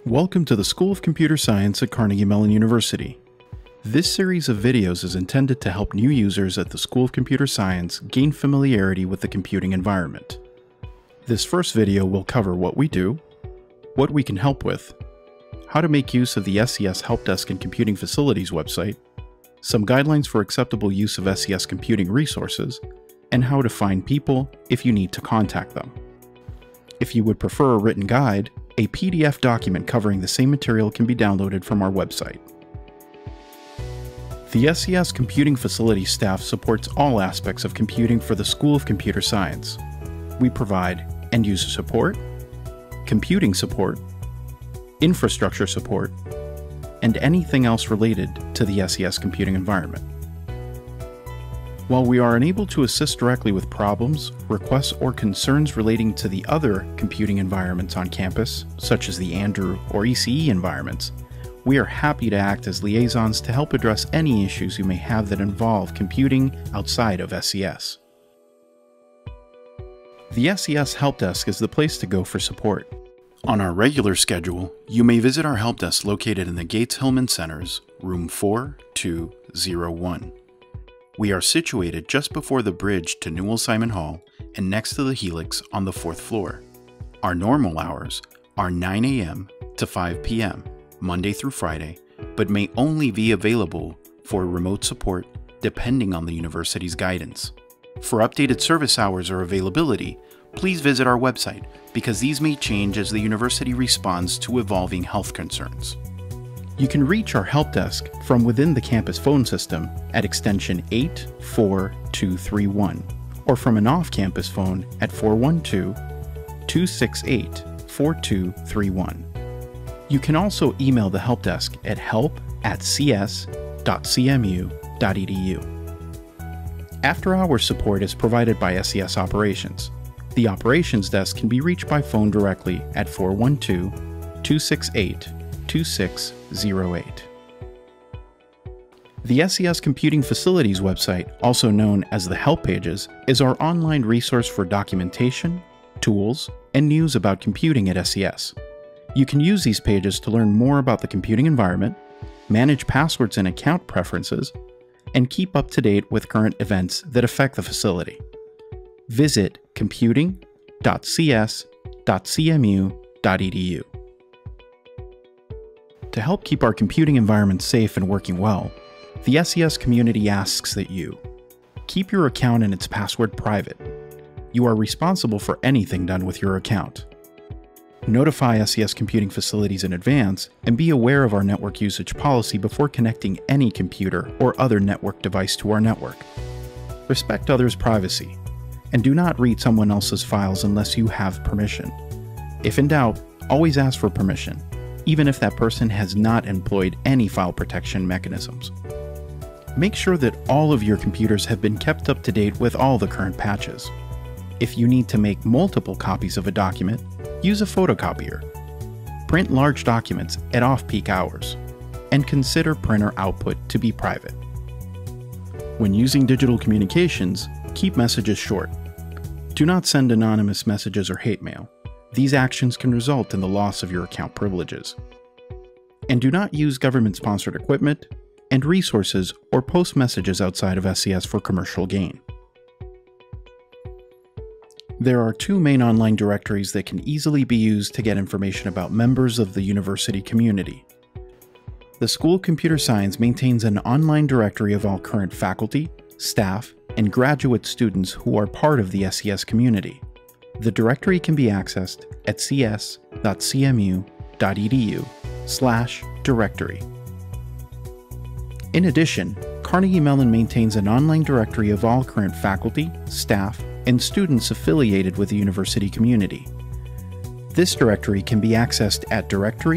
Welcome to the School of Computer Science at Carnegie Mellon University. This series of videos is intended to help new users at the School of Computer Science gain familiarity with the computing environment. This first video will cover what we do, what we can help with, how to make use of the SCS Help Desk and Computing Facilities website, some guidelines for acceptable use of SCS computing resources, and how to find people if you need to contact them. If you would prefer a written guide, a PDF document covering the same material can be downloaded from our website. The SCS Computing Facilities staff supports all aspects of computing for the School of Computer Science. We provide end-user support, computing support, infrastructure support, and anything else related to the SCS computing environment. While we are unable to assist directly with problems, requests, or concerns relating to the other computing environments on campus, such as the Andrew or ECE environments, we are happy to act as liaisons to help address any issues you may have that involve computing outside of SCS. The SCS Help Desk is the place to go for support. On our regular schedule, you may visit our help desk located in the Gates-Hillman Center's room 4201. We are situated just before the bridge to Newell-Simon Hall and next to the Helix on the 4th floor. Our normal hours are 9 a.m. to 5 p.m. Monday through Friday, but may only be available for remote support depending on the university's guidance. For updated service hours or availability, please visit our website because these may change as the university responds to evolving health concerns. You can reach our help desk from within the campus phone system at extension 84231 or from an off-campus phone at 412-268-4231. You can also email the help desk at help@cs.cmu.edu. After-hours support is provided by SCS Operations. The Operations Desk can be reached by phone directly at 412-268-2608. The SCS Computing Facilities website, also known as the Help Pages, is our online resource for documentation, tools, and news about computing at SCS. You can use these pages to learn more about the computing environment, manage passwords and account preferences, and keep up to date with current events that affect the facility. Visit computing.cs.cmu.edu. To help keep our computing environment safe and working well, the SCS community asks that you keep your account and its password private. You are responsible for anything done with your account. Notify SCS Computing Facilities in advance and be aware of our network usage policy before connecting any computer or other network device to our network. Respect others' privacy, and do not read someone else's files unless you have permission. If in doubt, always ask for permission, even if that person has not employed any file protection mechanisms. Make sure that all of your computers have been kept up to date with all the current patches. If you need to make multiple copies of a document, use a photocopier. Print large documents at off-peak hours, and consider printer output to be private. When using digital communications, keep messages short. Do not send anonymous messages or hate mail. These actions can result in the loss of your account privileges. And do not use government-sponsored equipment and resources or post messages outside of SCS for commercial gain. There are two main online directories that can easily be used to get information about members of the university community. The School of Computer Science maintains an online directory of all current faculty, staff, and graduate students who are part of the SCS community. The directory can be accessed at cs.cmu.edu/directory. In addition, Carnegie Mellon maintains an online directory of all current faculty, staff, and students affiliated with the university community. This directory can be accessed at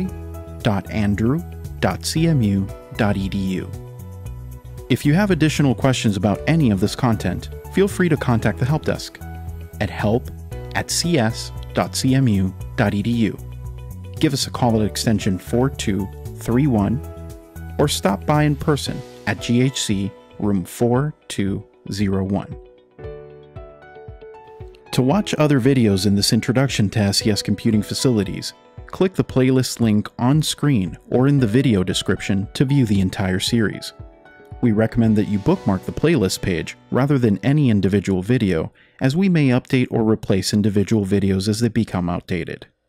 directory.andrew.cmu.edu. If you have additional questions about any of this content, feel free to contact the help desk at help@cs.cmu.edu. Give us a call at extension 4231 or stop by in person at GHC room 4201. To watch other videos in this introduction to SCS computing facilities, click the playlist link on screen or in the video description to view the entire series. We recommend that you bookmark the playlist page rather than any individual video, as we may update or replace individual videos as they become outdated.